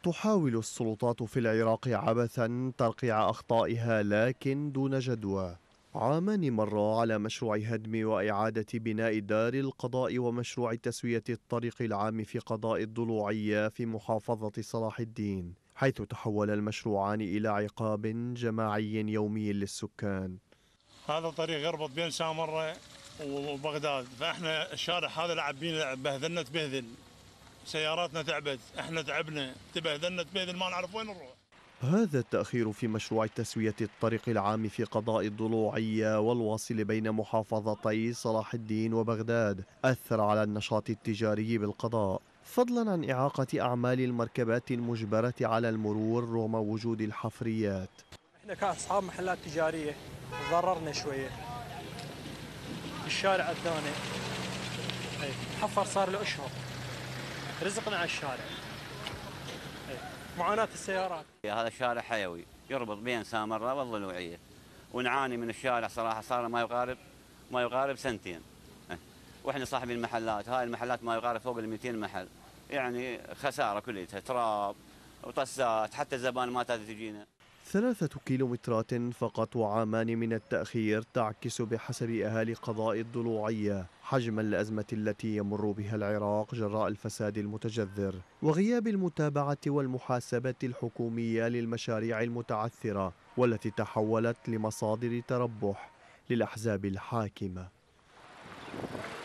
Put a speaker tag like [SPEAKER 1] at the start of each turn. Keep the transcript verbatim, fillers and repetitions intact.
[SPEAKER 1] تحاول السلطات في العراق عبثا ترقيع أخطائها لكن دون جدوى. عامان مرا على مشروع هدم وإعادة بناء دار القضاء ومشروع تسوية الطريق العام في قضاء الضلوعية في محافظة صلاح الدين، حيث تحول المشروعان إلى عقاب جماعي يومي للسكان.
[SPEAKER 2] هذا طريق يربط بين سامرة وبغداد، فاحنا الشارع هذا لعبينا بهذلنا تبهذل، سياراتنا تعبت، احنا تعبنا، تبهذلنا تبهذل، ما نعرف وين نروح.
[SPEAKER 1] هذا التأخير في مشروع تسوية الطريق العام في قضاء الضلوعية والواصل بين محافظتي صلاح الدين وبغداد أثر على النشاط التجاري بالقضاء، فضلا عن إعاقة أعمال المركبات المجبرة على المرور رغم وجود الحفريات.
[SPEAKER 3] احنا كأصحاب محلات تجارية تضررنا شوية، الشارع أذانا حفر صار له أشهر، رزقنا على الشارع، معاناة السيارات.
[SPEAKER 4] هذا الشارع حيوي يربط بين سامرة والضلوعية، ونعاني من الشارع صراحة، صار ما يقارب ما يقارب سنتين، واحنا صاحبي المحلات، هاي المحلات ما يقارب فوق ال مئتين محل، يعني خسارة كلها، تراب وطسات، حتى الزبائن ما تجينا.
[SPEAKER 1] ثلاثة كيلومترات فقط وعامان من التأخير تعكس بحسب أهالي قضاء الضلوعية حجم الأزمة التي يمر بها العراق جراء الفساد المتجذر وغياب المتابعة والمحاسبة الحكومية للمشاريع المتعثرة والتي تحولت لمصادر تربح للأحزاب الحاكمة.